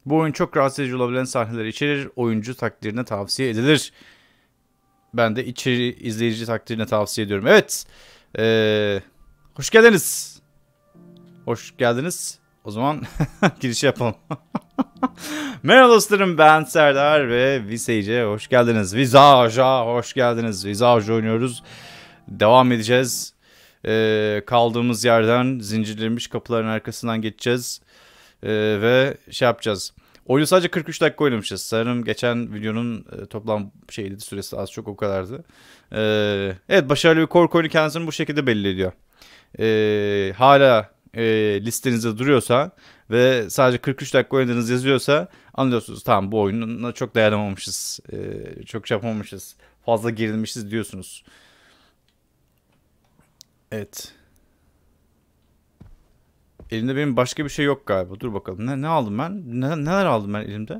Bu oyun çok rahatsız edici olabilen sahneleri içerir. Oyuncu takdirine tavsiye edilir. Ben de izleyici takdirine tavsiye ediyorum. Evet. Hoş geldiniz. Hoş geldiniz. O zaman giriş yapalım. Merhaba dostlarım, ben Serdar ve Visage'e hoş geldiniz. Visage'a hoş geldiniz. Visage oynuyoruz. Devam edeceğiz. Kaldığımız yerden zincirlenmiş kapıların arkasından geçeceğiz. Ve şey yapacağız. Oyunu sadece 43 dakika oynamışız. Sanırım geçen videonun toplam şeydi, süresi az çok o kadardı. Evet, başarılı bir korku oyunu kendisini bu şekilde belli ediyor. Hala listenizde duruyorsa ve sadece 43 dakika oynadığınız yazıyorsa anlıyorsunuz. Tamam, bu oyuna çok dayanamamışız. Çok şey yapamamışız. Fazla gerilmişiz diyorsunuz. Evet. Elimde benim başka bir şey yok galiba. Dur bakalım. Ne aldım ben? Neler aldım ben elimde?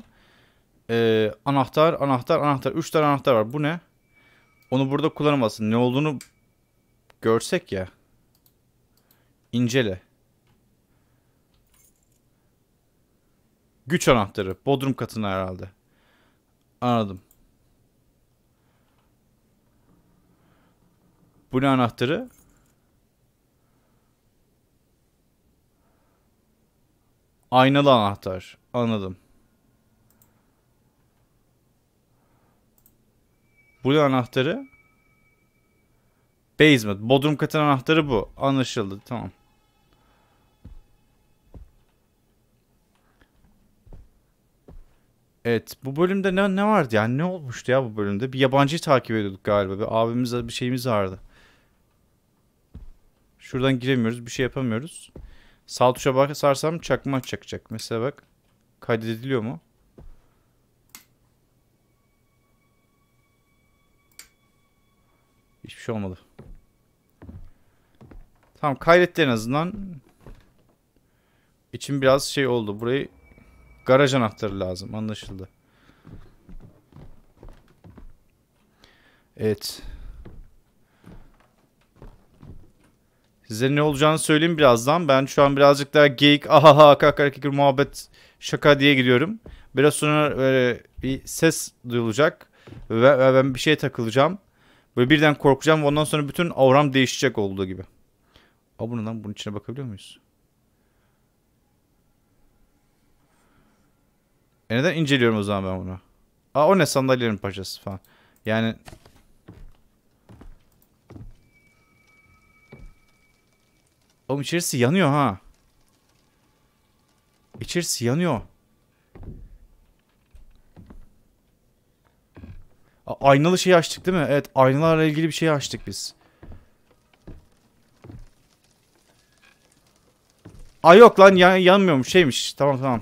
Anahtar. 3 tane anahtar var. Bu ne? Onu burada kullanamazsın. Ne olduğunu görsek ya. İncele. Güç anahtarı. Bodrum katına herhalde. Anladım. Bu ne anahtarı? Aynalı anahtar. Anladım. Bu ne anahtarı? Basement. Bodrum katının anahtarı bu. Anlaşıldı. Tamam. Evet. Bu bölümde ne vardı yani? Ne olmuştu ya bu bölümde? Bir yabancıyı takip ediyorduk galiba. Bir abimizle bir şeyimiz vardı. Şuradan giremiyoruz. Bir şey yapamıyoruz. Sağ tuşa basarsam çakma çakacak. Mesela bak. Kaydediliyor mu? Hiçbir şey olmadı. Tamam, kaydetti en azından. İçim biraz şey oldu. Burayı garaj anahtarı lazım. Anlaşıldı. Evet. Size ne olacağını söyleyeyim birazdan. Ben şu an birazcık daha geyik, ahaha, kakar muhabbet, şaka diye gidiyorum. Biraz sonra böyle bir ses duyulacak. Ve ben bir şeye takılacağım. Böyle birden korkacağım. Ondan sonra bütün auram değişecek olduğu gibi. Aa, bunu lan, bunun içine bakabiliyor muyuz? Neden inceliyorum o zaman ben bunu? Aa, o ne, sandalyelerin parçası falan. Yani oğlum, içerisi yanıyor ha. İçerisi yanıyor. Aynalı şeyi açtık değil mi? Evet, aynalarla ilgili bir şey açtık biz. Ay yok lan, yanmıyormuş, şeymiş. Tamam tamam.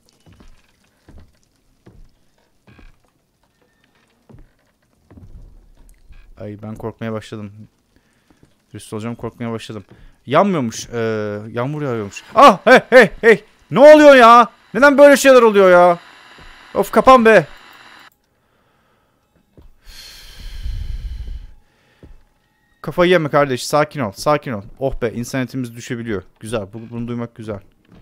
Ay, ben korkmaya başladım. Dürüst olacağım, korkmaya başladım. Yanmıyormuş. Yağmur yağıyormuş. Ah, hey hey hey. Ne oluyor ya? Neden böyle şeyler oluyor ya? Of, kapan be. Kafayı yeme kardeş. Sakin ol. Sakin ol. Oh be, internetimiz düşebiliyor. Güzel. Bunu duymak güzel.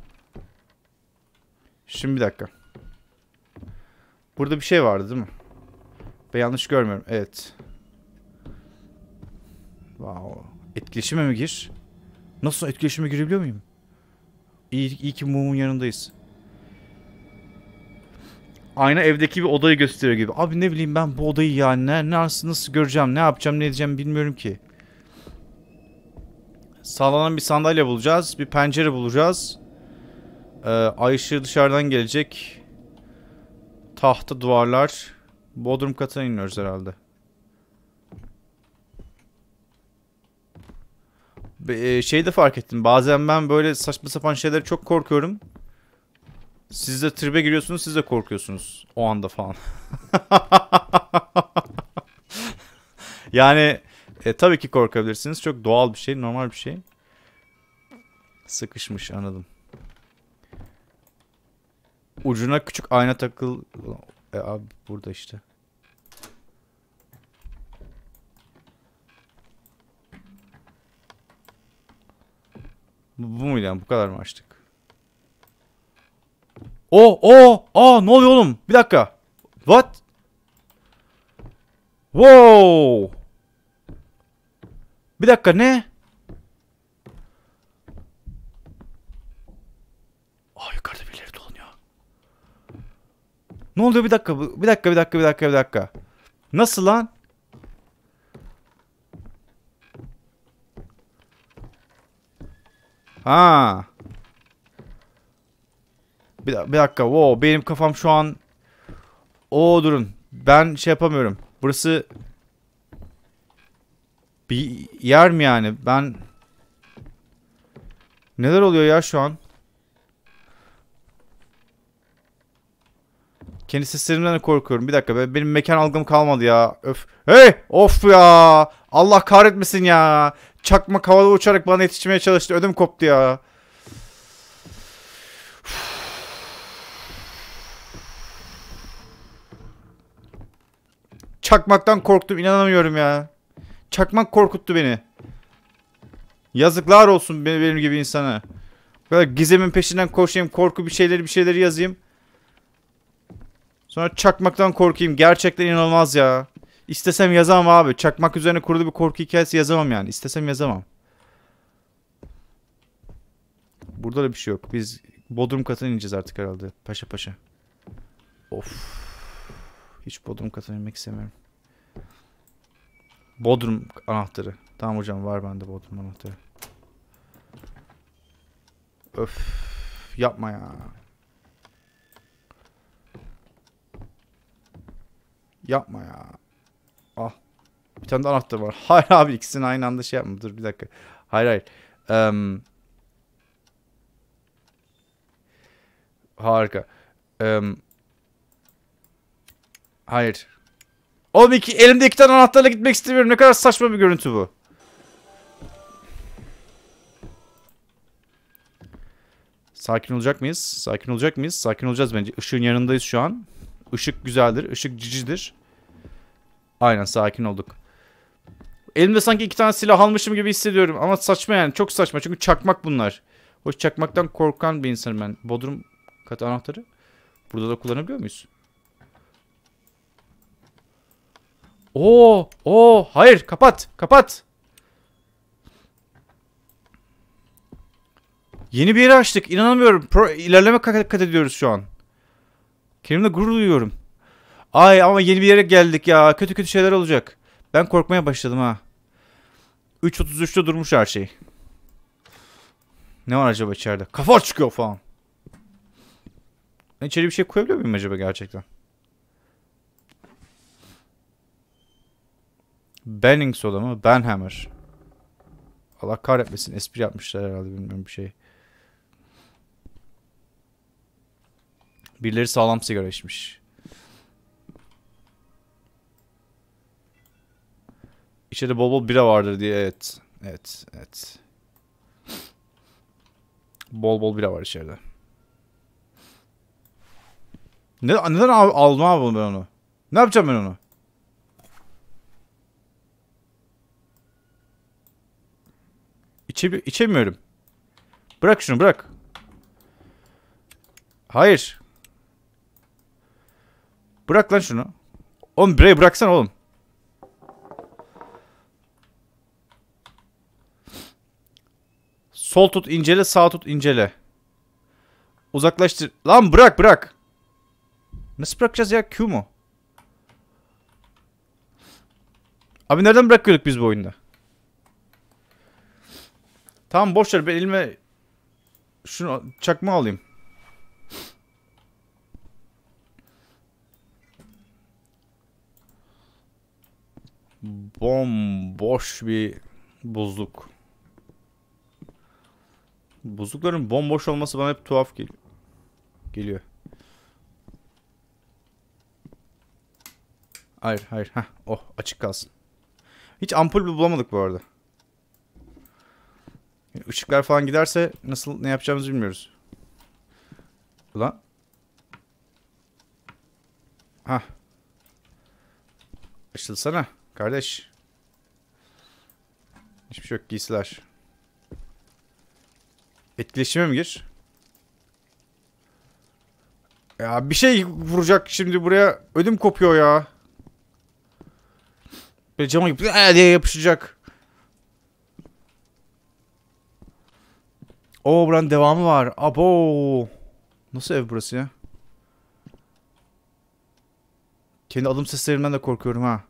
Şimdi bir dakika. Burada bir şey vardı değil mi? Ben yanlış görmüyorum. Evet. Wow. Etkileşime mi gir? Nasıl, etkileşime girebiliyor muyum? İyi ki mumun yanındayız. Ayna evdeki bir odayı gösteriyor gibi. Abi ne bileyim ben bu odayı ya. Nasıl göreceğim, ne yapacağım, ne edeceğim bilmiyorum ki. Sağlanan bir sandalye bulacağız. Bir pencere bulacağız. Ay ışığı dışarıdan gelecek. Tahta duvarlar. Bodrum katına iniyoruz herhalde. Şeyi de fark ettim. Bazen ben böyle saçma sapan şeylere çok korkuyorum. Siz de tribe giriyorsunuz, siz de korkuyorsunuz. O anda falan. Yani tabii ki korkabilirsiniz. Çok doğal bir şey, normal bir şey. Sıkışmış, anladım. Ucuna küçük ayna takıl... abi burada işte. Bu muydu yani? Bu kadar mı açtık? Ne oluyor oğlum? Bir dakika. What? Wow. Bir dakika ne? Yukarıda birileri dolanıyor. Ne oluyor bir dakika? Bir dakika. Nasıl lan? Ha. Bir dakika. Wow, benim kafam şu an. Durun. Ben şey yapamıyorum. Burası bir yer mi yani? Neler oluyor ya şu an? Kendi seslerimden de korkuyorum. Bir dakika. Benim mekan algım kalmadı ya. Öf. Hey! Of ya! Allah kahretmesin ya. Çakmak havada uçarak bana yetişmeye çalıştı. Ödüm koptu ya. Çakmaktan korktum. İnanamıyorum ya. Çakmak korkuttu beni. Yazıklar olsun benim gibi insana. Böyle gizemin peşinden koşayım. Korku bir şeyleri yazayım. Sonra çakmaktan korkayım. Gerçekten inanılmaz ya. İstesem yazamam abi. Çakmak üzerine kurulu bir korku hikayesi yazamam yani. İstesem yazamam. Burada da bir şey yok. Biz Bodrum katına ineceğiz artık herhalde. Paşa paşa. Of. Hiç Bodrum katına inmek istemiyorum. Bodrum anahtarı. Tamam hocam, var bende Bodrum anahtarı. Öf. Yapma ya. Yapma ya. Ah. Bir tane de anahtar var. Hayır abi, ikisini aynı anda şey yapma. Dur bir dakika. Hayır. Harika. Hayır. Oğlum elimde iki tane anahtarla gitmek istemiyorum. Ne kadar saçma bir görüntü bu. Sakin olacak mıyız? Sakin olacak mıyız? Sakin olacağız bence. Işığın yanındayız şu an. Işık güzeldir. Işık cicidir. Aynen, sakin olduk. Elimde sanki iki tane silah almışım gibi hissediyorum. Ama saçma yani. Çok saçma. Çünkü çakmak bunlar. Hoş, çakmaktan korkan bir insanım ben. Bodrum katı anahtarı. Burada da kullanabiliyor muyuz? Hayır, kapat. Kapat. Yeni bir yeri açtık. İnanamıyorum. İlerleme kat ediyoruz şu an. Kendimle gurur duyuyorum. Ay ama yeni bir yere geldik ya. Kötü kötü şeyler olacak. Ben korkmaya başladım ha. 3.33'te durmuş her şey. Ne var acaba içeride? Kafa çıkıyor falan. Ben içeri bir şey koyabiliyor muyum acaba gerçekten? Benning soda mı? Benhammer. Allah kahretmesin. Espri yapmışlar herhalde, bilmiyorum bir şey. Birileri sağlam sigara içmiş. İçeride bol bol bira vardır diye, evet. Evet. Bol bol bira var içeride. Neden aldım abi ben onu? Ne yapacağım ben onu? İçemiyorum. Bırak şunu, bırak. Hayır. Bırak lan şunu. Oğlum birayı bıraksana oğlum. Sol tut incele, sağ tut incele. Uzaklaştır. Lan bırak. Nasıl bırakacağız ya? Q mu? Abi nereden bırakıyorduk biz bu oyunda? Tamam boşver, ben elime şunu çakma alayım. Bomboş bir buzluk. Buzlukların bomboş olması bana hep tuhaf geliyor. Hayır. Heh, açık kalsın. Hiç ampul bulamadık bu arada. Işıklar falan giderse ne yapacağımızı bilmiyoruz. Ulan. Hah. Açılsana kardeş. Hiçbir şey yok, giysiler. Etkileşime mi gir? Ya bir şey vuracak şimdi buraya. Ödüm kopuyor ya. Böyle cama gibi diye yapışacak. Oo, buranın devamı var. Abo. Nasıl ev burası ya? Kendi adım seslerimden de korkuyorum ha.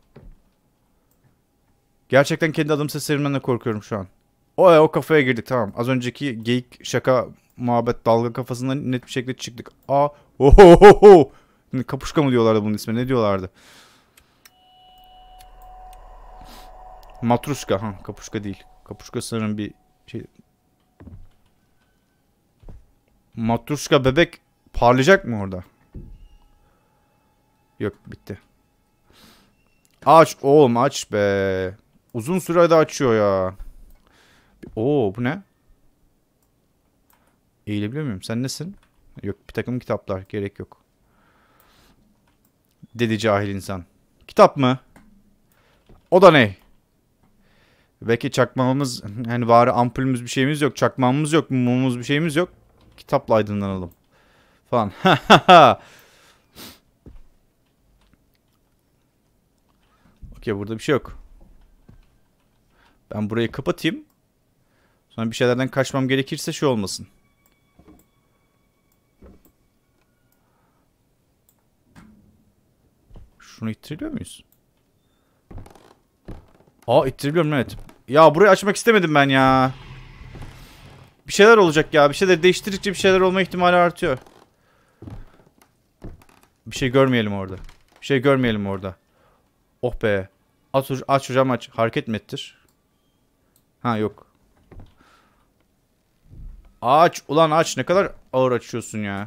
Gerçekten kendi adım seslerimden de korkuyorum şu an. O kafaya girdik, tamam. Az önceki geyik, şaka, muhabbet, dalga kafasından net bir şekilde çıktık. Ohohoho. Kapuşka mı diyorlardı bunun ismi? Ne diyorlardı? Matruşka. Ha, kapuşka değil. Kapuşka sanırım bir şey. Matruşka bebek parlayacak mı orada? Yok, bitti. Aç oğlum, aç be. Uzun sürede açıyor ya. Oo, bu ne? Eğilebiliyor muyum? Sen nesin? Yok, bir takım kitaplar. Gerek yok. Dedi cahil insan. Kitap mı? O da ne? Belki çakmağımız, hani bari ampulümüz bir şeyimiz yok. Çakmağımız yok. Mumumuz bir şeyimiz yok. Kitapla aydınlanalım. Falan. Okey, burada bir şey yok. Ben burayı kapatayım. Sonra bir şeylerden kaçmam gerekirse şey olmasın. Şunu ittirebiliyor muyuz? Aa, ittirebiliyorum, evet. Ya burayı açmak istemedim ben ya. Bir şeyler olacak ya. Bir şeyler değiştirdikçe bir şeyler olma ihtimali artıyor. Bir şey görmeyelim orada. Bir şey görmeyelim orada. Oh be. Aç hocam, aç. Hareket mi ettir? Ha, yok. Aç ulan, aç. Ne kadar ağır açıyorsun ya.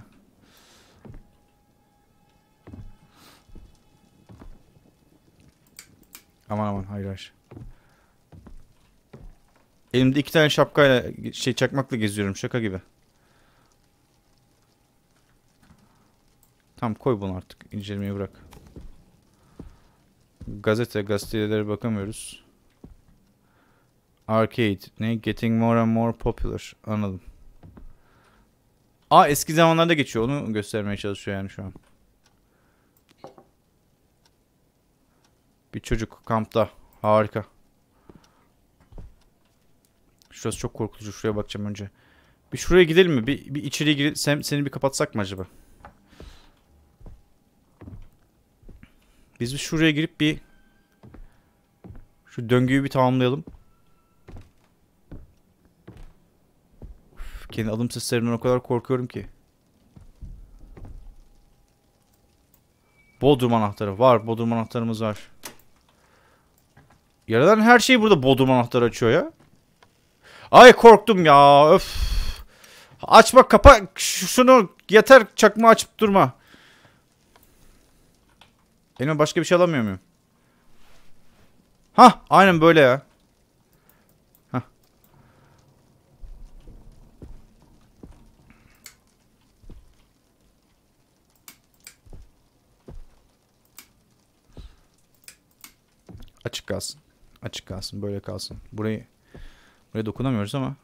Aman aman, hayır hayır. Elimde 2 tane şapkayla, çakmakla geziyorum, şaka gibi. Tamam, koy bunu artık. İncelemeyi bırak. Gazetelere bakamıyoruz. Arcade. Ne? Getting more and more popular. Anladım. Aa, eski zamanlarda geçiyor. Onu göstermeye çalışıyor yani şu an. Bir çocuk kampta. Harika. Şurası çok korkutucu. Şuraya bakacağım önce. Bir şuraya gidelim mi? Bir içeriye girip seni bir kapatsak mı acaba? Biz bir şuraya girip bir şu döngüyü bir tamamlayalım. Uf, kendi adım seslerimden o kadar korkuyorum ki. Bodrum anahtarı var. Bodrum anahtarımız var. Yaradan her şeyi burada Bodrum anahtarı açıyor ya. Ay, korktum ya. Öf. Açma, kapa şunu, yeter, çakma açıp durma. Elime başka bir şey alamıyor muyum? Hah, aynen böyle ya. Hah. Açık kalsın. Açık kalsın, böyle kalsın. Buraya dokunamıyoruz ama.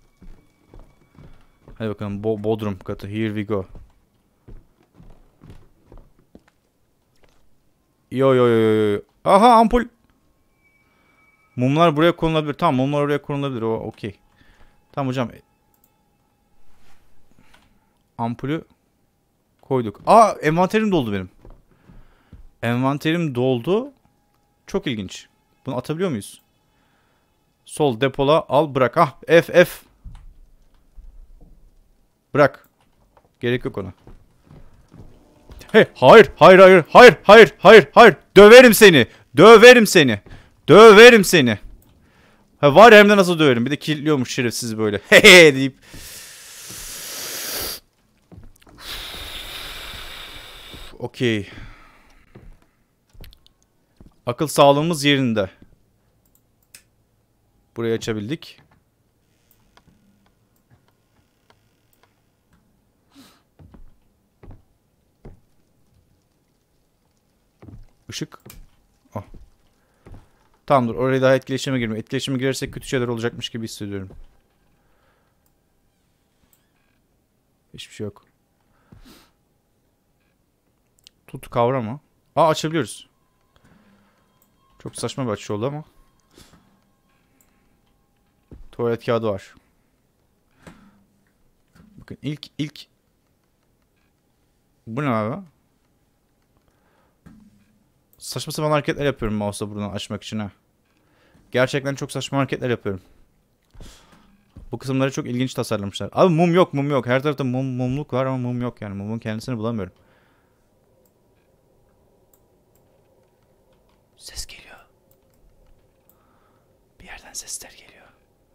Hadi bakalım, Bodrum katı. Here we go. Yo yo yo yo. Aha, ampul. Mumlar buraya konulabilir. Tamam, mumlar oraya konulabilir. O okey. Tamam hocam. Ampulü koyduk. Aa, envanterim doldu benim. Envanterim doldu. Çok ilginç. Bunu atabiliyor muyuz? Sol depola, al, bırak. Ah, F. Bırak. Gerek yok ona. Hey, hayır. Döverim seni. Döverim seni. Ha, var ya, hem de nasıl döverim. Bir de kilitliyormuş şerefsiz böyle. Hehe deyip. Okey. Akıl sağlığımız yerinde. Burayı açabildik. Işık. Oh. Tamamdır. Oraya daha etkileşime girme. Etkileşime girersek kötü şeyler olacakmış gibi hissediyorum. Hiçbir şey yok. Tut kavrama. Aa, açabiliyoruz. Çok saçma bir açı oldu ama. Tuvalet kağıdı var. Bakın ilk. Bu ne abi? Saçma sapan hareketler yapıyorum mouse'la buradan açmak için ha. Gerçekten çok saçma hareketler yapıyorum. Bu kısımları çok ilginç tasarlamışlar. Abi mum yok, mum yok. Her tarafta mumluk var ama mum yok yani. Mumun kendisini bulamıyorum. Ses geliyor. Bir yerden sesler geliyor.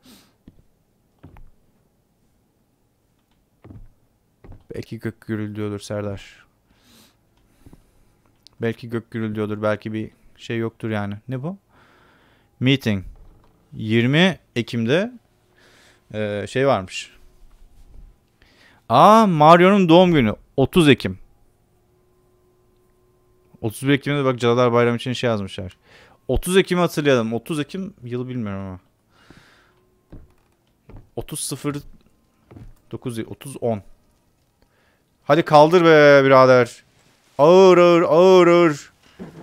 Belki gök gürültüyordur Serdar. Belki gök gürültüyordur. Belki bir şey yoktur yani. Ne bu? Meeting. 20 Ekim'de şey varmış. Aa, Mario'nun doğum günü. 30 Ekim. 31 Ekim'de bak Cadılar Bayramı için şey yazmışlar. 30 Ekim'i hatırlayalım. 30 Ekim yılı bilmiyorum ama. 30.09 Hadi kaldır be birader. Ağır ağır ağır ağır.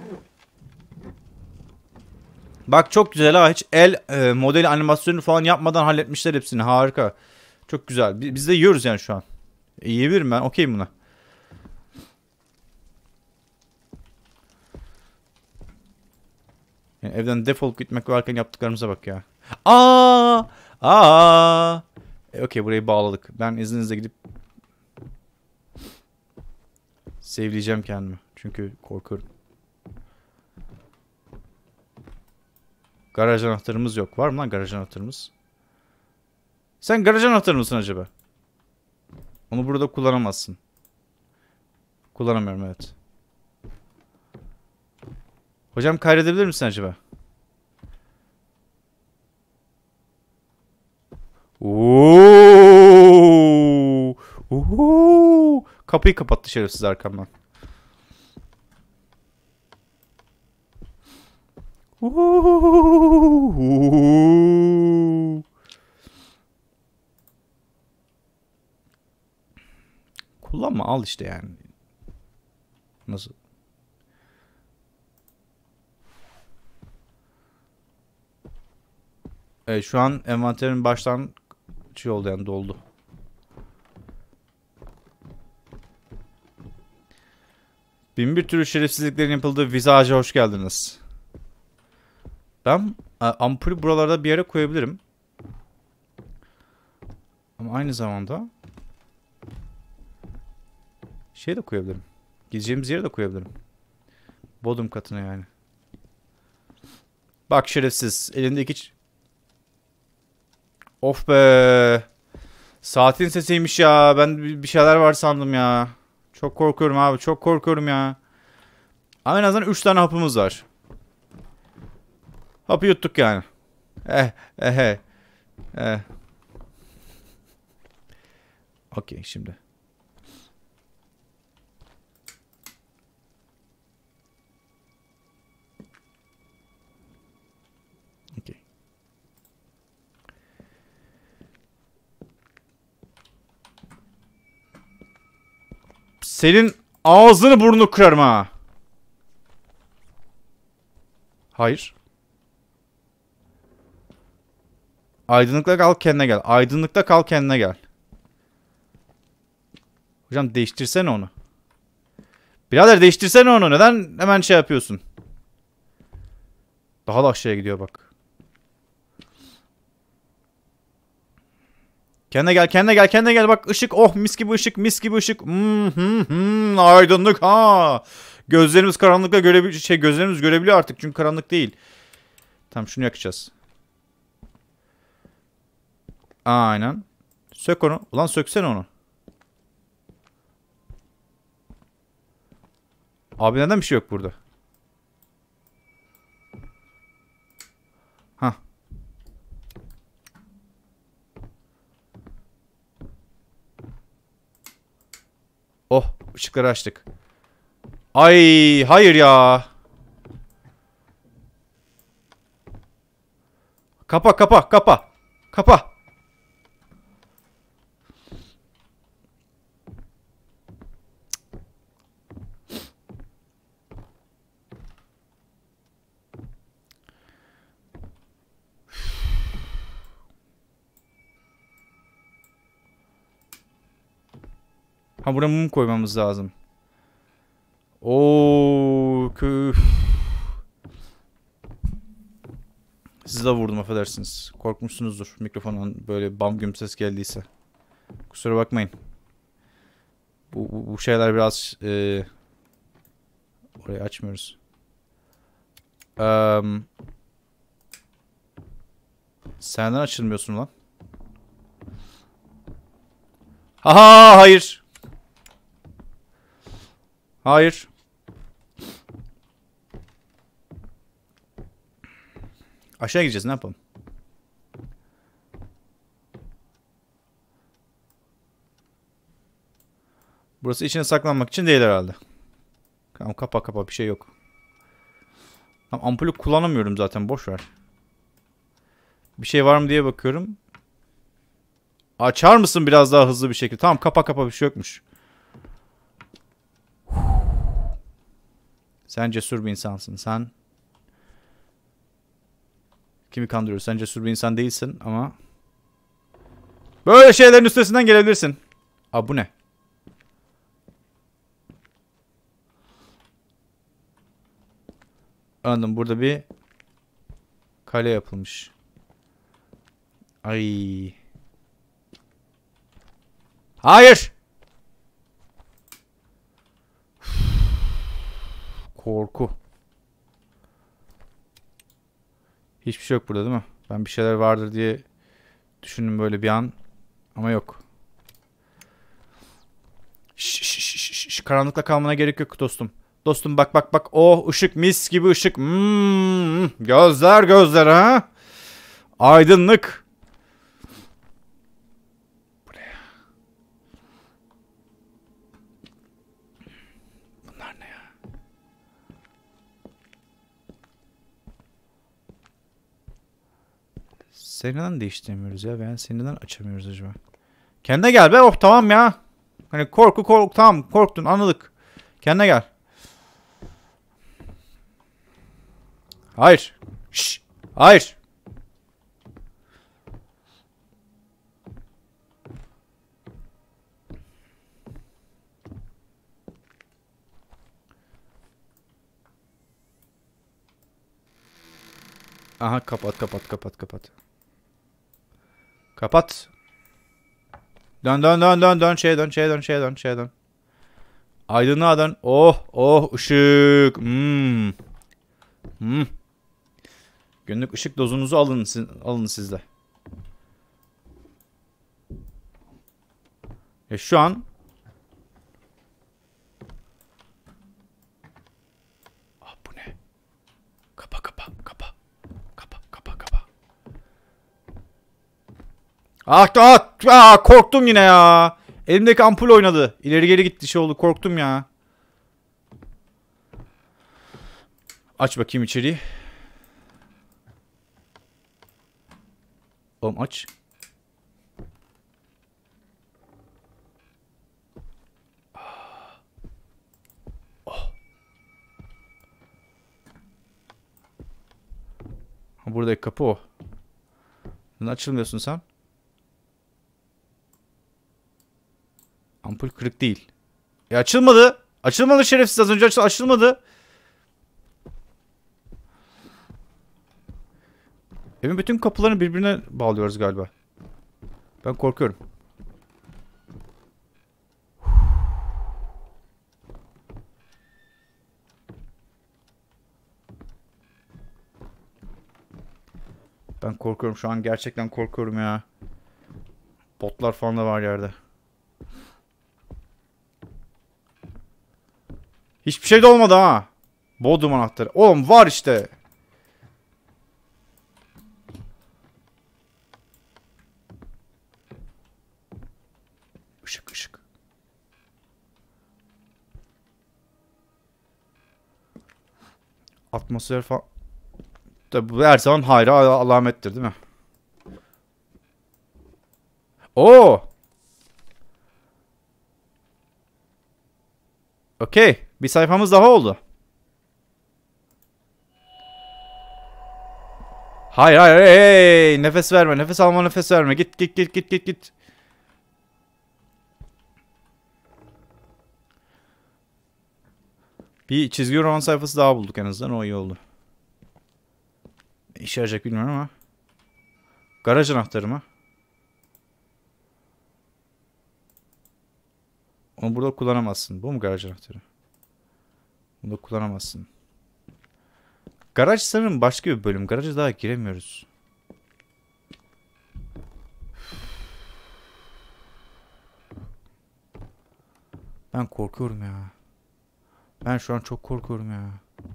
Bak çok güzel ha. Hiç modeli animasyonu falan yapmadan halletmişler hepsini. Harika. Çok güzel. Biz de yiyoruz yani şu an. Yiyebilirim ben. Okeyim buna. Yani evden defolup gitmek varken yaptıklarımıza bak ya. Aa. Okey, burayı bağladık. Ben izninizle gidip save'leyeceğim kendimi. Çünkü korkuyorum. Garaj anahtarımız yok. Var mı lan garaj anahtarımız? Sen garaj anahtarı mısın acaba? Onu burada kullanamazsın. Kullanamıyorum, evet. Hocam kaydedebilir misin acaba? Oo! Kapıyı kapattı şerefsiz arkamdan. Kullanma, al işte yani. Nasıl? Evet, şu an envanterin baştan şey oldu yani, doldu. Bin bir türlü şerefsizliklerin yapıldığı vizaja hoş geldiniz. Ben ampulü buralarda bir yere koyabilirim. Ama aynı zamanda şey de koyabilirim. Gideceğimiz yere de koyabilirim. Bodrum katına yani. Bak şerefsiz. Elindeki... Of be. Saatin sesiymiş ya. Ben bir şeyler var sandım ya. Çok korkuyorum abi. Çok korkuyorum ya. Ama en azından 3 tane hapımız var. Hapı yuttuk yani. Eh. Okey şimdi. Okey. Senin ağzını burnunu kırarım ha. Hayır. Aydınlıkta kal, kendine gel. Aydınlıkta kal, kendine gel. Hocam değiştirsene onu. Birader değiştirsene onu. Neden hemen şey yapıyorsun? Daha da aşağıya gidiyor bak. Kendine gel, kendine gel, kendine gel. Bak ışık, oh mis gibi ışık, mis gibi ışık. Aydınlık ha. Gözlerimiz karanlıkta gözlerimiz görebiliyor artık çünkü karanlık değil. Tamam, şunu yakacağız. Aynen. Sök onu. Ulan söksene onu. Abi neden bir şey yok burada? Hah. Oh, ışıkları açtık. Ay, hayır ya. Kapa, kapa, kapa. Kapa. Ha, buraya mum koymamız lazım. Oo, Sizi de vurdum, affedersiniz. Korkmuşsunuzdur mikrofondan böyle bam güm ses geldiyse. Kusura bakmayın. Bu şeyler biraz orayı açmıyoruz. Senden açılmıyorsun lan. Aha, hayır. Hayır. Aşağı gideceğiz, ne yapalım? Burası içine saklanmak için değil herhalde. Tamam, kapa bir şey yok. Tamam, ampulü kullanamıyorum zaten, boş ver. Bir şey var mı diye bakıyorum. Açar mısın biraz daha hızlı bir şekilde? Tamam, kapa bir şey yokmuş. Sen cesur bir insansın. Sen kimi kandırıyorsun? Sen cesur bir insan değilsin ama böyle şeylerin üstesinden gelebilirsin. Aa, bu ne? Anladım, burada bir kale yapılmış. Ay. Hayır. Korku. Hiçbir şey yok burada değil mi? Ben bir şeyler vardır diye düşündüm böyle bir an. Ama yok. Şş, karanlıkta kalmana gerek yok dostum. Dostum, bak. Oh, ışık, mis gibi ışık. Gözler ha. Aydınlık. Buraya. Bunlar ne ya? Seni neden değiştiremiyoruz ya? Ben seni neden açamıyoruz acaba? Kendine gel be. Oh, tamam ya. Hani korku tamam, korktun, anladık. Kendine gel. Hayır. Şşş. Hayır. Aha, kapat. Kapat. Dön. Şeye dön. Aydınlığa dön. Oh, ışık. Günlük ışık dozunuzu alın siz de. Şu an bu ne? Kapa. Korktum yine ya. Elimdeki ampul oynadı. İleri geri gitti, şey oldu, korktum ya. Aç bakayım içeriği. Oğlum aç. Buradaki kapı o. Neden açılmıyorsun sen? Ampul kırık değil. Açılmadı. Açılmadı şerefsiz, az önce açılmadı. Evin bütün kapılarını birbirine bağlıyoruz galiba. Ben korkuyorum. Ben korkuyorum şu an, gerçekten korkuyorum ya. Botlar falan da var yerde. Hiçbir şey de olmadı ha. Bodrum anahtarı. Oğlum var işte. Işık. Atmosfer falan. Tabi bu her zaman hayra alamettir değil mi? Oo. Okey. Bir sayfamız daha oldu. Hayır. Hey. Nefes verme. Nefes alma, nefes verme. Git. Bir çizgi roman sayfası daha bulduk en azından. O iyi oldu. İşe yarayacak bilmiyorum ama. Garaj anahtarı mı? Onu burada kullanamazsın. Bu mu garaj anahtarı? Bunu da kullanamazsın. Garaj sanırım başka bir bölüm. Garaja daha giremiyoruz. Ben korkuyorum ya. Ben şu an çok korkuyorum ya.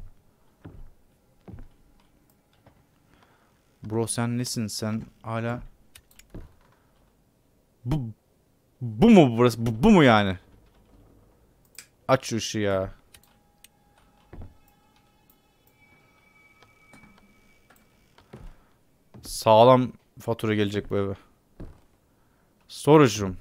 Bro sen nesin? Sen hala... Bu mu burası? Bu mu yani? Aç şu ışığı ya. Sağlam fatura gelecek bu eve. Storage room.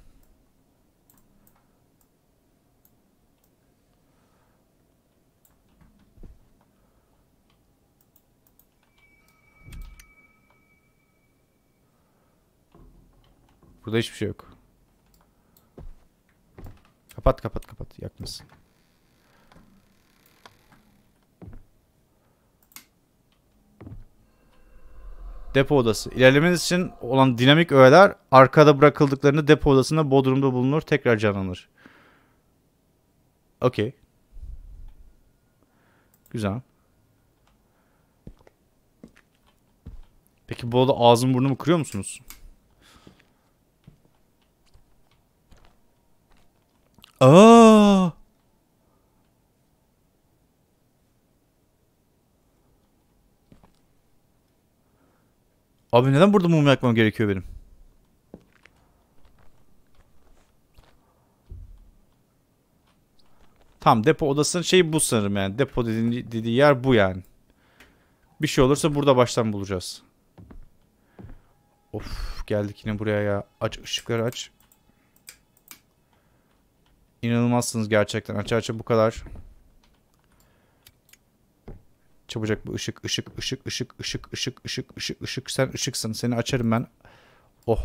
Burada hiçbir şey yok. Kapat kapat kapat. Yakmasın. Depo odası. İlerlemeniz için olan dinamik öğeler arkada bırakıldıklarında depo odasında bodrumda bulunur. Tekrar canlanır. Okey. Güzel. Peki bu oda ağzım burnumu kırıyor musunuz? Aa! Abi neden burada mum yakmam gerekiyor benim? Tamam depo odasının şeyi bu sanırım yani. Depo dediği yer bu yani. Bir şey olursa burada baştan bulacağız. Of geldik yine buraya ya. Aç ışıkları aç. İnanılmazsınız gerçekten. Aç aç bu kadar. Çabucak bir ışık ışık ışık ışık ışık ışık ışık ışık ışık. Sen ışıksın. Seni açarım ben. Oh.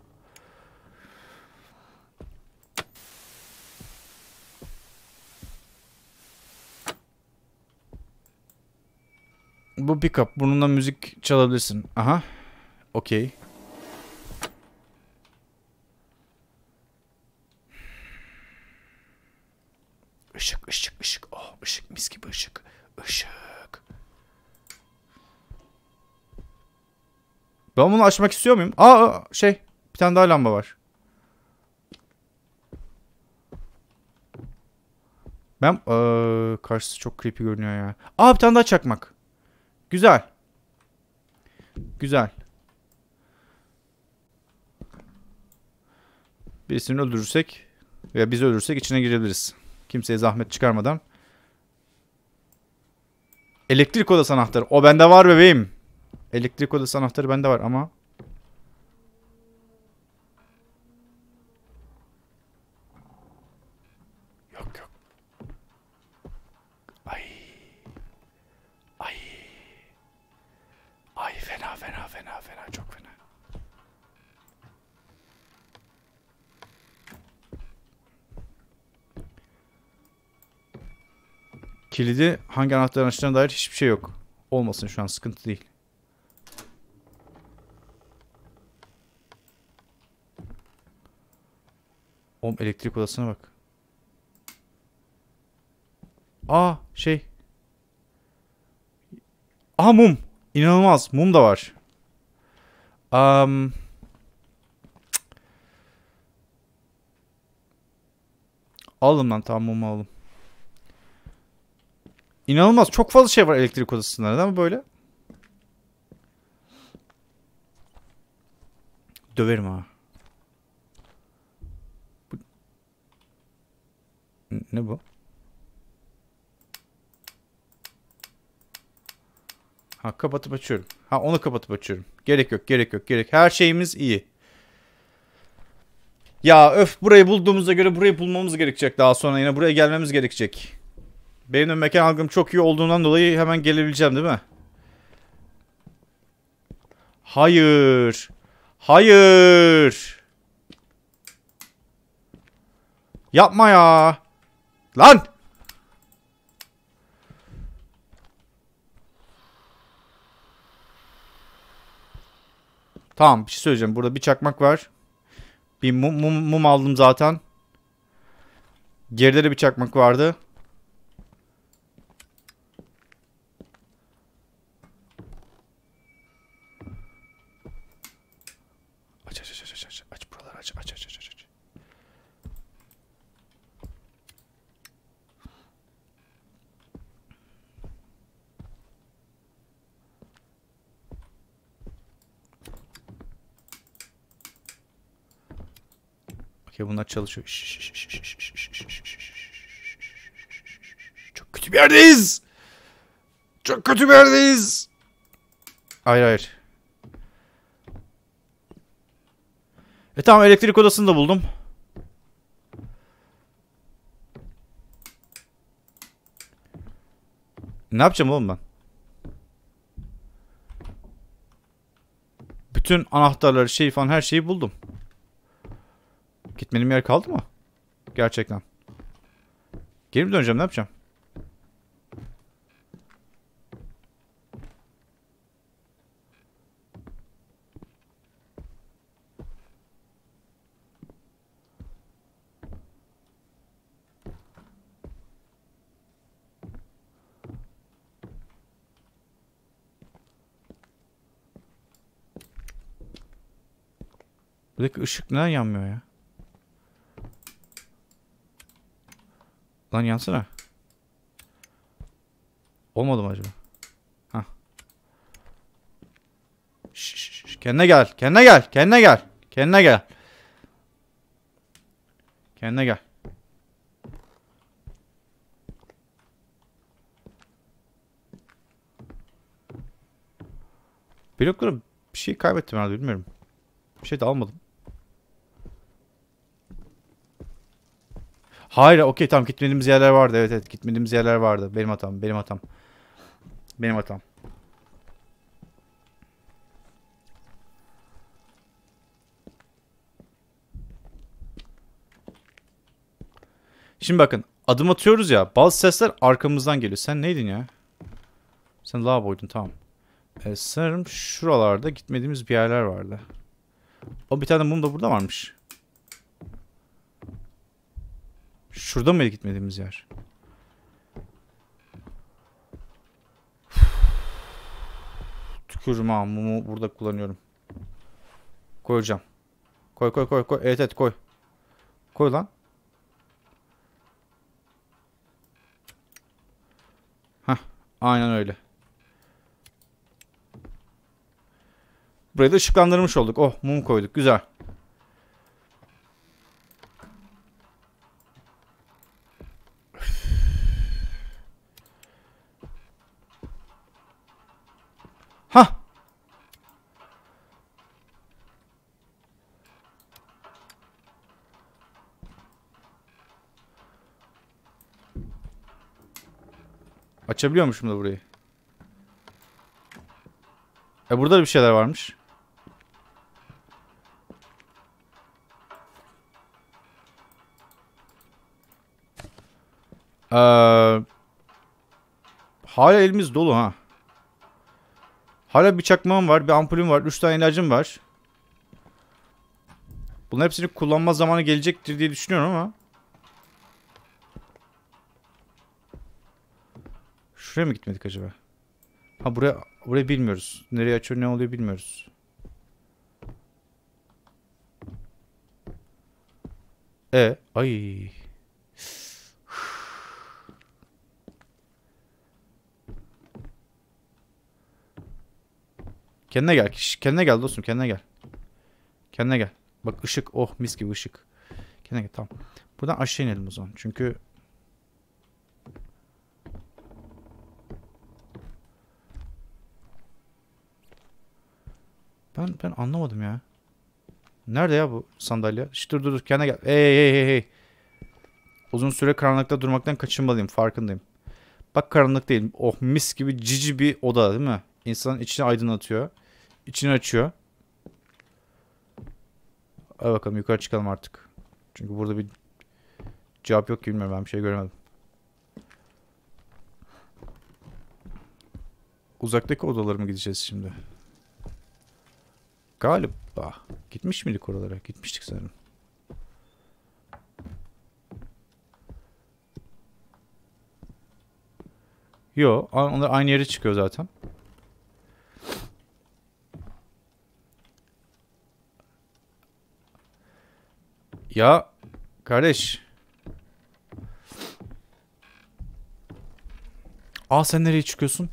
Bu pick-up. Bununla müzik çalabilirsin. Aha. Okey. Işık ışık ışık. Oh ışık mis gibi ışık. Işık. Ben bunu açmak istiyor muyum? Aa şey. Bir tane daha lamba var. Ben karşısı çok creepy görünüyor ya. Aa bir tane daha çakmak. Güzel. Güzel. Birisini öldürürsek veya biz öldürürsek içine girebiliriz. Kimseye zahmet çıkarmadan. Elektrik odası anahtarı. O bende var bebeğim. Elektrik odası anahtarı bende var ama. Yok yok. Ay. Ay. Ay fena fena fena fena çok fena. Kilidi hangi anahtarın açtığına dair hiçbir şey yok. Olmasın şu an sıkıntı değil. Oğlum elektrik odasına bak. Aa şey. Aha mum. İnanılmaz. Mum da var. Aldım lan tamam mumu aldım. İnanılmaz. Çok fazla şey var elektrik odasında. Neden böyle? Döverim ha. Ne bu? Ha kapatıp açıyorum. Ha onu kapatıp açıyorum. Gerek yok gerek yok gerek. Her şeyimiz iyi. Ya öf burayı bulduğumuza göre burayı bulmamız gerekecek daha sonra. Yine buraya gelmemiz gerekecek. Benim de mekan algım çok iyi olduğundan dolayı hemen gelebileceğim değil mi? Hayır. Hayır. Yapma ya. Lan. Tamam, bir şey söyleyeceğim. Burada bir çakmak var. Bir mum aldım zaten. Geride de bir çakmak vardı. Aç aç aç aç aç. Aç buraları aç aç aç aç aç. Okey, bunlar çalışıyor. Çok kötü bir yerdeyiz. Çok kötü bir yerdeyiz. Hayır hayır. Tamam, elektrik odasını da buldum. Ne yapacağım oğlum ben? Bütün anahtarları, şey falan, her şeyi buldum. Gitmenim yer kaldı mı? Gerçekten. Geri mi döneceğim, ne yapacağım? Buradaki ışık neden yanmıyor ya? Lan yansana. Olmadı mı acaba? Hah. Şş, kendine gel. Kendine gel. Kendine gel. Kendine gel. Kendine gel. Blokları bir şey kaybettim herhalde, bilmiyorum. Bir şey de almadım. Hayır, okey, tamam, gitmediğimiz yerler vardı. Evet evet, gitmediğimiz yerler vardı. Benim hatam, benim hatam. Benim hatam. Şimdi bakın, adım atıyoruz ya, bazı sesler arkamızdan geliyor. Sen neydin ya? Sen lavaboydun, tamam. Sanırım şuralarda gitmediğimiz bir yerler vardı. O bir tane mum da burada varmış. Şurada mıydı gitmediğimiz yer? Tükürüm ha, mumu burada kullanıyorum. Koyacağım. Koy koy koy koy. Evet evet, koy. Koy lan. Hah, aynen öyle. Burayı da ışıklandırmış olduk. Oh, mum koyduk, güzel. Hah. Açabiliyormuşum da burayı. Burada da bir şeyler varmış. Hala elimiz dolu ha. Hala bir çakmağım var, bir ampulüm var, 3 tane ilacım var. Bunların hepsini kullanma zamanı gelecektir diye düşünüyorum ama. Şuraya mı gitmedik acaba? Ha, buraya bilmiyoruz. Nereye açıyor, ne oluyor bilmiyoruz. Ay. Kendine gel. Kendine gel dostum, kendine gel. Kendine gel. Bak ışık, oh mis gibi ışık. Kendine gel, tamam. Buradan aşağı inelim o zaman. Çünkü ben anlamadım ya. Nerede ya bu sandalye? Şş, dur kendine gel. Hey. Uzun süre karanlıkta durmaktan kaçınmalıyım, farkındayım. Bak, karanlık değil. Oh mis gibi cici bir oda değil mi? İnsanın içini aydınlatıyor. İçini açıyor. Hadi bakalım, yukarı çıkalım artık. Çünkü burada bir cevap yok ki, bilmiyorum, ben bir şey göremedim. Uzaktaki odalara mı gideceğiz şimdi? Galiba. Gitmiş miydik oralara? Gitmiştik sanırım. Yo, onlar aynı yere çıkıyor zaten. Ya kardeş. Aa, sen nereye çıkıyorsun?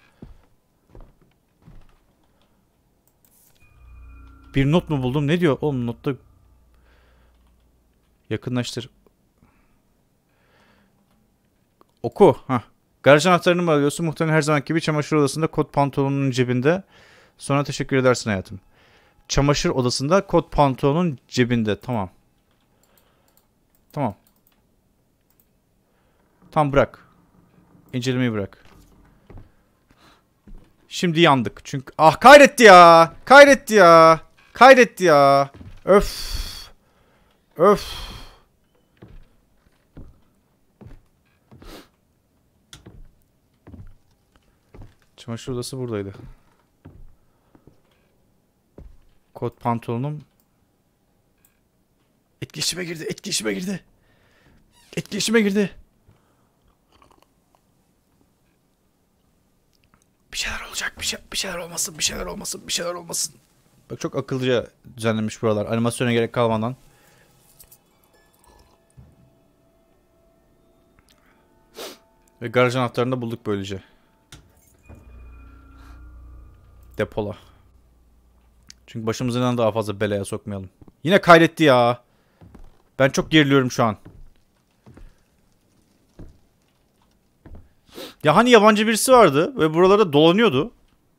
Bir not mu buldum? Ne diyor? Oğlum notta yakınlaştır. Oku. Hah. Garaj anahtarını mı alıyorsun? Muhtemelen her zamanki gibi çamaşır odasında, kot pantolonunun cebinde. Sonra teşekkür edersin hayatım. Çamaşır odasında, kot pantolonun cebinde. Tamam. Tamam. Tamam, bırak. İncelemeyi bırak. Şimdi yandık. Çünkü kayretti ya. Kayretti ya. Kayretti ya. Öf. Öf. Çamaşır odası buradaydı. Kot pantolonum. Etkileşime girdi. Etkileşime girdi. Etkileşime girdi. Bir şeyler olacak. Bir şeyler olmasın. Bir şeyler olmasın. Bir şeyler olmasın. Bak, çok akıllıca düzenlenmiş buralar. Animasyona gerek kalmadan. Ve garaj anahtarını da bulduk böylece. Depola. Çünkü başımızı neden daha fazla belaya sokmayalım. Yine kaydetti ya. Ben çok geriliyorum şu an. Ya hani yabancı birisi vardı ve buralarda dolanıyordu.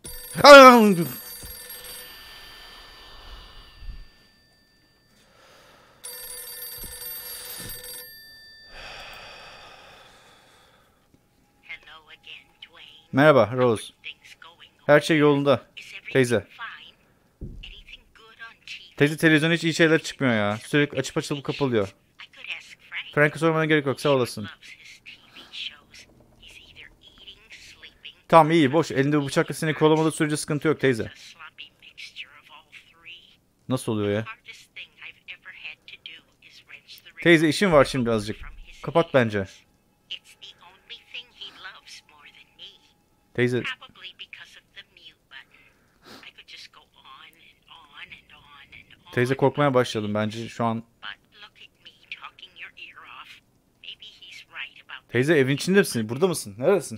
Merhaba Rose. Her şey yolunda. Teyze. Teyze, televizyon hiç iyi şeyler çıkmıyor ya. Sürekli açıp açılıp kapalıyor. Frank'a sormana gerek yok, sağ olasın. Tamam, iyi, boş. Elinde bir bıçakla seni kovalamadığı sürece sıkıntı yok teyze. Nasıl oluyor ya? Teyze, işim var şimdi azıcık. Kapat bence. Teyze. Teyze, korkmaya başladım bence şu an. Teyze, evin içinde misin? Burada mısın? Neredesin?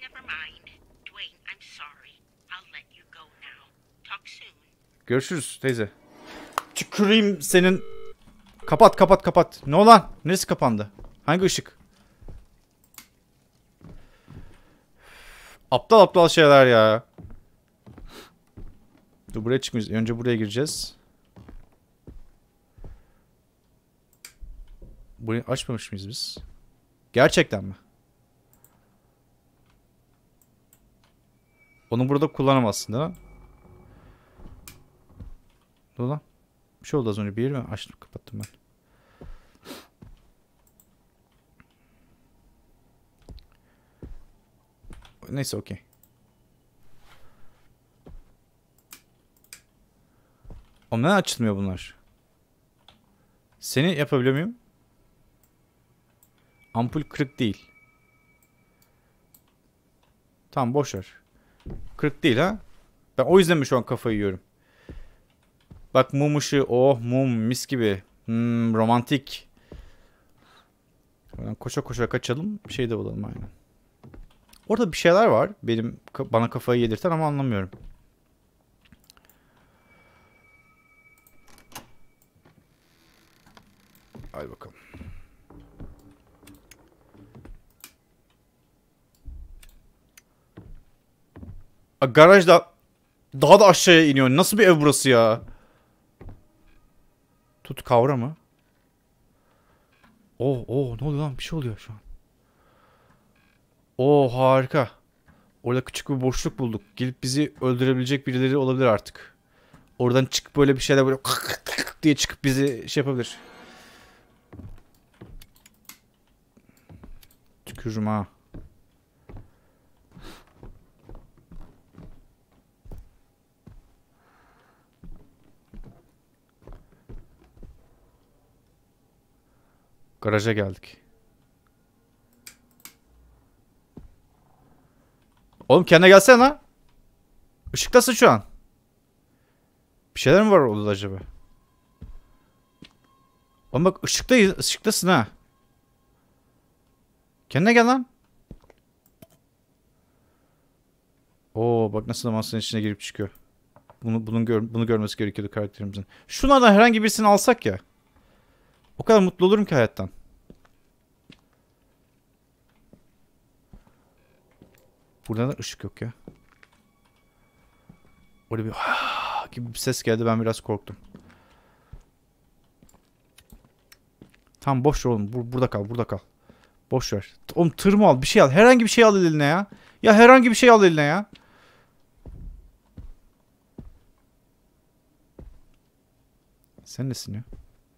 Görüşürüz teyze. Tüküreyim senin. Kapat kapat kapat. Ne olan? Neresi kapandı? Hangi ışık? Aptal aptal şeyler ya. Dur, buraya çıkmayacağız. Önce buraya gireceğiz. Burayı açmamış mıyız biz? Gerçekten mi? Onu burada kullanamazsın değil mi? Dur lan. Bir şey oldu az önce. Bir yeri mi açtım, kapattım ben. Neyse, okey. Oğlum, neden açılmıyor bunlar? Seni yapabiliyor muyum? Ampul kırık değil. Tamam, boşver. Kırık değil ha? Ben o yüzden mi şu an kafayı yiyorum? Bak, mum ışığı. Oh, mum mis gibi. Romantik. Koşa koşa kaçalım. Bir şey de bulalım aynen. Orada bir şeyler var. Bana kafayı yedirten ama anlamıyorum. Hadi bakalım. Garajda daha da aşağıya iniyor. Nasıl bir ev burası ya? Tut kavra mı? Oh, ne oluyor lan? Bir şey oluyor şu an. Oh, harika. Orada küçük bir boşluk bulduk. Gelip bizi öldürebilecek birileri olabilir artık. Oradan çıkıp böyle bir şeyler böyle diye çıkıp bizi şey yapabilir. Tükürürüm ha. Garaja geldik. Oğlum kendine gelsene lan. Işıktasın şu an. Bir şeyler mi var odada acaba? Oğlum bak ışıktayız. Işıktasın ha. Kendine gel lan. Oo bak nasıl da masanın içine girip çıkıyor. Bunu görmesi gerekiyordu karakterimizin. Şunlardan herhangi birisini alsak ya. O kadar mutlu olurum ki hayattan. Burada da ışık yok ya. Orada bir gibi bir ses geldi, ben biraz korktum. Tamam boş ver oğlum. Burada kal, burada kal. Boş ver. Oğlum tır mı al? Bir şey al. Herhangi bir şey al eline ya. Ya herhangi bir şey al eline ya. Sen nesin ya?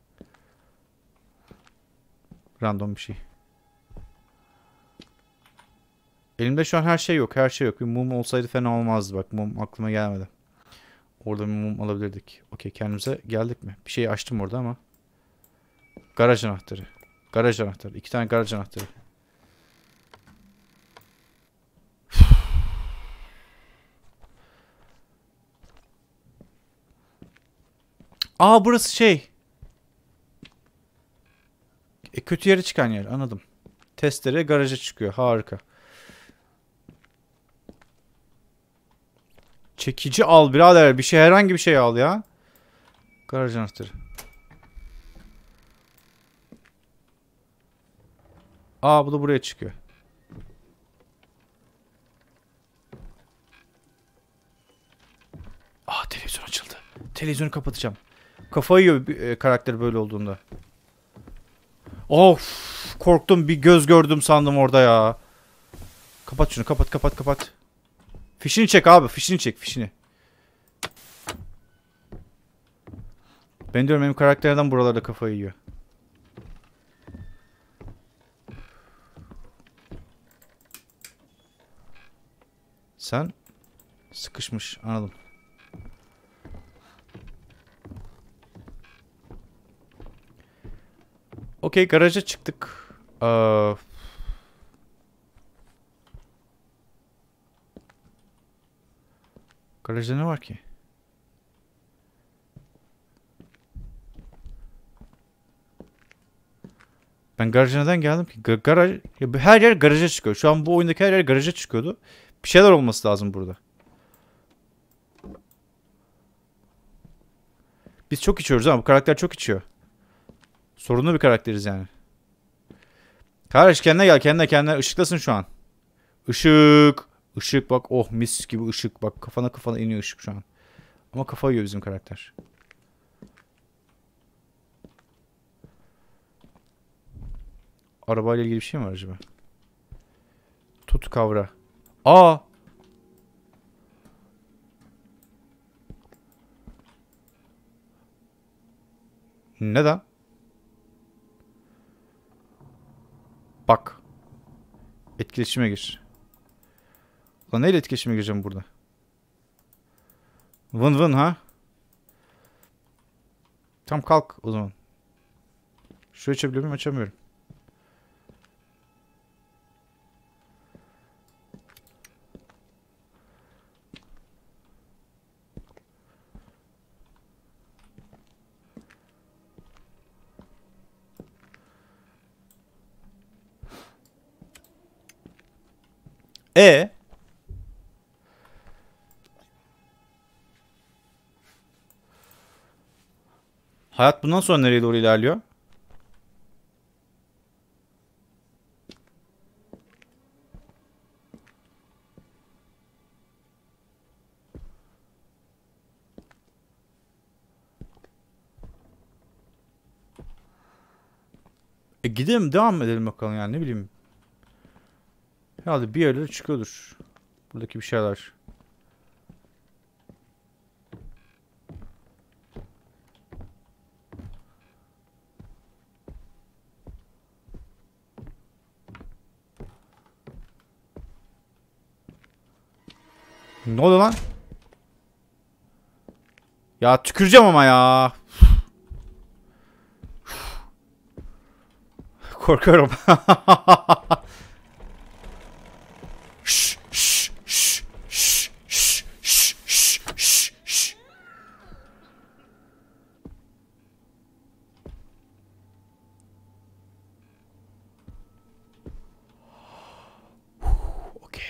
Random bir şey. Elimde şu an her şey yok. Her şey yok. Bir mum olsaydı fena olmazdı. Bak mum aklıma gelmedi. Orada bir mum alabilirdik. Okey, kendimize geldik mi? Bir şey açtım orada ama. Garaj anahtarı. Garaj anahtarı. 2 tane garaj anahtarı. Aa burası şey. Kötü yere çıkan yer, anladım. Testere garaja çıkıyor. Harika. Çekici al birader. Bir şey, herhangi bir şey al ya. Garaj anahtarı. Aa bu da buraya çıkıyor. Aa televizyon açıldı. Televizyonu kapatacağım. Kafayı yiyor karakter böyle olduğunda. Of korktum, bir göz gördüm sandım orada ya. Kapat şunu, kapat. Fişini çek abi, fişini çek, fişini. Ben diyorum benim karakterden buralarda kafayı yiyor. Sen sıkışmış, anladım. Okey, garaja çıktık. Garajda ne var ki? Ben garaja neden geldim ki? Garaj, her yer garaja çıkıyor. Şu an bu oyundaki her yer garaja çıkıyordu. Bir şeyler olması lazım burada. Biz çok içiyoruz ama bu karakter çok içiyor. Sorunlu bir karakteriz yani. Kardeş kendine gel, kendine. Işıktasın şu an. Işık. Işık bak, oh mis gibi ışık. Bak kafana iniyor ışık şu an. Ama kafa yiyor bizim karakter. Arabayla ilgili bir şey mi var acaba? Tut kavra. Aa! Neden? Bak. Etkileşime gir. Lan neyle etkileşime gireceğim burada? Vın vın ha? Tam kalk o zaman. Şu açabiliyor muyum? Açamıyorum. E hayat bundan sonra nereye doğru ilerliyor? Gidelim, devam edelim bakalım yani, ne bileyim. Herhalde bir yerlere çıkıyordur. Buradaki bir şeyler. Ne oldu lan? Ya tüküreceğim ama ya. Korkuyorum. Şş, şş, şş, şş, şş, şş, şş, şş, şş. Okey.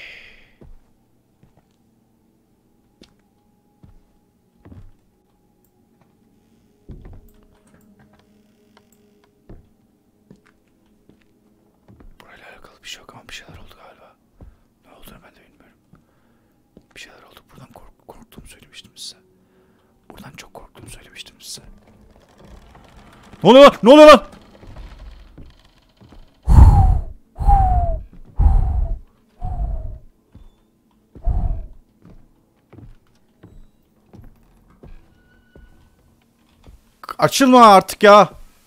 Burayla alakalı bir şey yok ama bir şeyler oldu galiba. Ne olduğunu ben de bilmiyorum. Bir şeyler oldu. Buradan korktuğumu söylemiştim size. Buradan çok korktuğumu söylemiştim size. Ne oluyor lan? Ne oluyor lan? Açılma artık ya.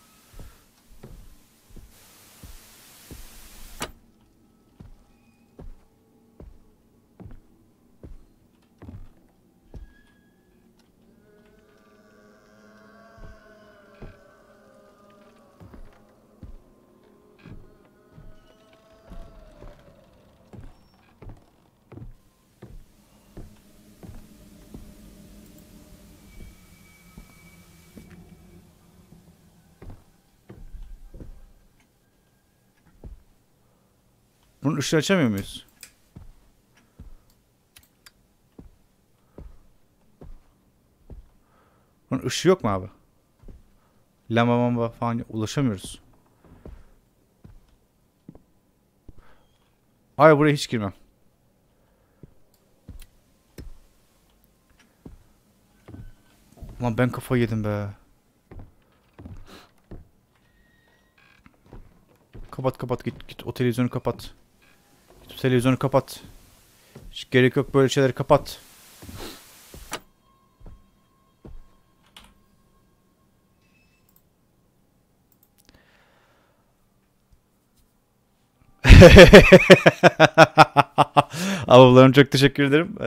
Bunun ışığı açamıyor muyuz? Bunun ışığı yok mu abi? Lamba mamba falan ulaşamıyoruz. Hayır, buraya hiç girmem. Lan ben kafayı yedim be. Kapat kapat, git o televizyonu kapat. Git o televizyonu kapat. Hiç gerek yok böyle şeyleri, kapat. Ablalarım çok teşekkür ederim.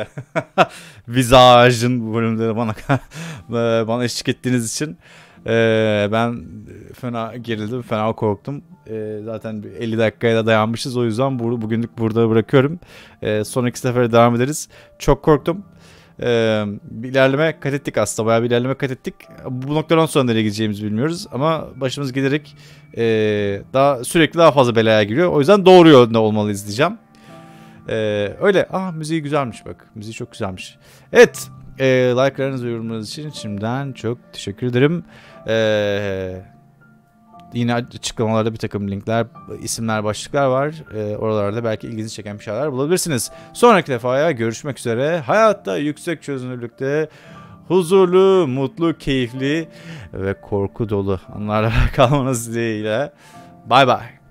Visaj'ın bölümleri bana eşlik ettiğiniz için. Ben fena gerildim, fena korktum. Zaten 50 dakikaya da dayanmışız. O yüzden bugünlük burada bırakıyorum. Sonraki sefere devam ederiz. Çok korktum. Bir ilerleme kat ettik aslında. Bayağı bir ilerleme kat ettik. Bu noktadan sonra nereye gideceğimizi bilmiyoruz. Ama başımız giderek sürekli daha fazla belaya giriyor. O yüzden doğru yolda olmalıyız diyeceğim. Öyle. Müziği güzelmiş bak. Müziği çok güzelmiş. Evet. Like'larınız ve yorumlarınız için şimdiden çok teşekkür ederim. Yine açıklamalarda bir takım linkler, isimler, başlıklar var. Oralarda belki ilginizi çeken bir şeyler bulabilirsiniz. Sonraki defaya görüşmek üzere. Hayatta yüksek çözünürlükte huzurlu, mutlu, keyifli ve korku dolu anlarla kalmanız dileğiyle. Bay bay.